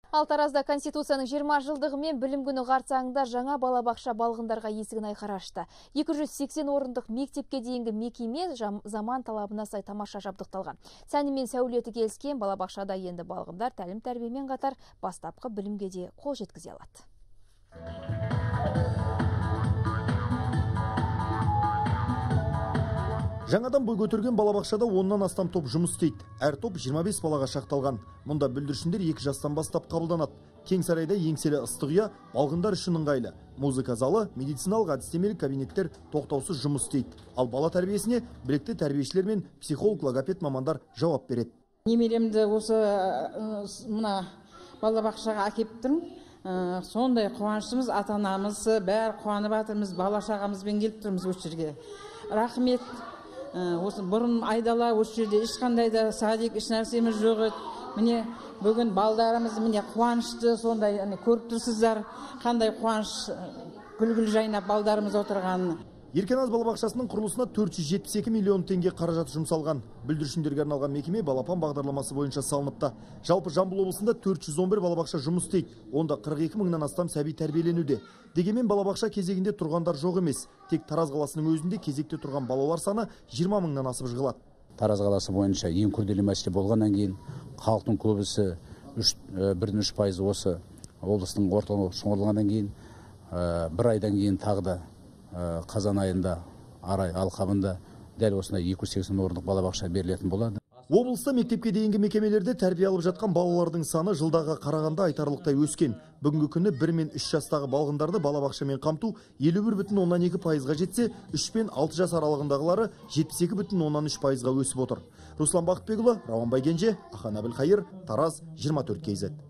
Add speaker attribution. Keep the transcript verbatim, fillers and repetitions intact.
Speaker 1: Ал Таразда Конституцияның жиырма жылдығы мен білім күні қарсаңында жаңа балабақша балғындарға есігін айқара ашты. екі жүз сексен орындық мектепке дейінгі мекеме заман талабына сай тамаша жабдықталған. Сәні мен сәулеті келіскен балабақшада енді балғындар тәлім тәрбиемен қатар бастапқы білімге де қол жеткізе алады.
Speaker 2: Жаңадан бой көтерген балабақшада оннан астам топ жұмыс істейді. Әр топ жиырма бес балаға шақталған. Мұнда бүлдіршіндер екі жастан бастап қабылданады. Кең сарайда еңселі ыстық үй, балғындар үшін ыңғайлы. Музыка залы, медициналық әдістемелік кабинеттер тоқтаусыз жұмыс істейді. Ал бала тәрбиесіне білікті тәрбиешілер мен психолог, логопед мамандар жауап береді.
Speaker 3: Немеремді осы мына балабақшаға әкеліп тұрмын. Сондай қуанышымыз, ата-анамыз бәрі қуанып жатырмыз, бала шағамызбен келіп тұрмыз осы жерге. Рахмет. Осы бұрын айдала осы жерде ешқандай да садик еш нәрсеміз жоқ еді. Міне бүгін балдарымыз міне қуанышты, сондай көріп тұрсыздар, қандай қуаныш гүл-гүл жайнап балдарымыз отырғанын.
Speaker 2: Еркеназ балабақшасының құрылысына төрт жүз жетпіс екі миллион теңге қаражат жұмсалған. Бүлдіршіндерге арналған мекеме балапан бағдарламасы бойынша салыныпты. Жалпы Жамбыл облысында төрт жүз он бір балабақша жұмыс істейді. Онда қырық екі мыңнан астам сәби тәрбиеленуде. Дегенмен балабақша кезегінде тұрғандар жоқ емес. Тек Тараз қаласының өзінде кезекте тұрған балалар саны жиырма мыңнан асып жығылады.
Speaker 4: Тараз қаласы бойынша ең күрделі мәселе болғаннан кейін халықтың көбісі бірден үш пайызы осы облыстың орталығы шоғырланғаннан кейін бір айдан кейін тағы да қазан айында арай алқабында дәл осындай екі жүз сексен орындық балабақша берілетін болады.
Speaker 2: Облыста мектепке дейінгі мекемелерде тәрбие алып жатқан балалардың саны жылдағы қарағанда айтарлықтай өскен. Бүгінгі күні бір мен үш жастағы балғындарды балабақшамен қамту елу бір бүтін оннан екі пайызға жетсе, үш пен алты жас аралығындағылары жетпіс екі бүтін оннан үш пайызға өсіп отыр. Руслан Бақытбекұлы, Рауан Байгенже, Ахан Әбілқайыр, Тараз, жиырма төрт кей зет.